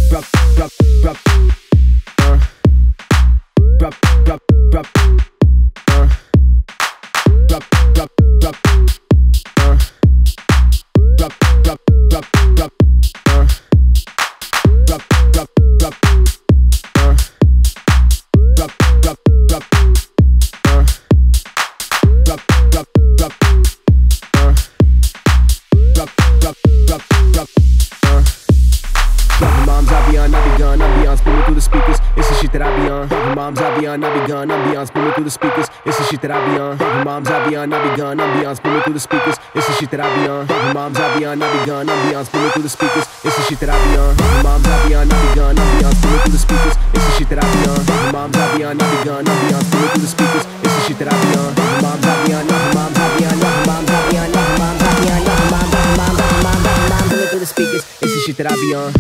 Spinning through the speakers, it's the shit that I be on. Dropping bombs, I be on, I be gone, I'm beyond. Spinning through the speakers, it's the shit that I be on. Dropping bombs, I be on, I be gone, I'm beyond. Spinning through the speakers, it's the shit that I be on. Dropping bombs, I be on, I be gone, I'm beyond. Spinning through the speakers, it's the shit that I be on. Dropping bombs, I be on, I be gone, I'm beyond. Spinning through the speakers, it's the shit that I be on. Dropping bombs, I be on, dropping bombs, I be on, dropping bombs, I be on, dropping bombs, I be on, dropping bombs, dropping bombs, dropping bombs, dropping bombs. Spinning through the speakers, it's the shit that I be on.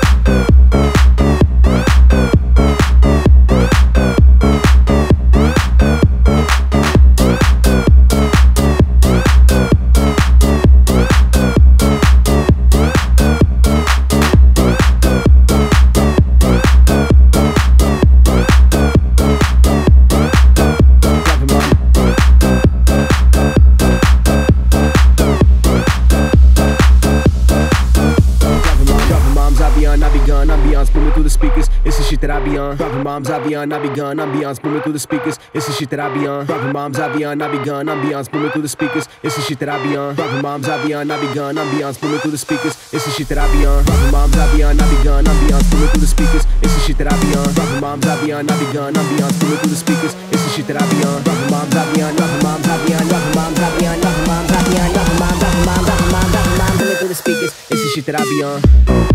It's the shit that I be on. Dropping bombs, I be on, I be gone, I'm beyond. Spinning through the speakers, it's the shit that I be on. Dropping bombs, I be on, I be gone, I'm beyond. Spinning through the speakers, it's the shit that I be on. Dropping bombs, I be on, I be gone, I'm beyond. Spinning through the speakers, it's the shit that I be on. Dropping bombs, I be on, I be gone, I'm beyond. Spinning through the speakers, it's the shit that I be on. Dropping bombs, I be on, I be gone, I'm beyond. Spinning through the speakers, it's the shit that I be on. Dropping bombs, I be on, dropping bombs, I be on, dropping bombs, I be on, dropping bombs, I be on, dropping bombs, dropping bombs, dropping bombs, dropping bombs. Spinning through the speakers, it's the shit that I be on.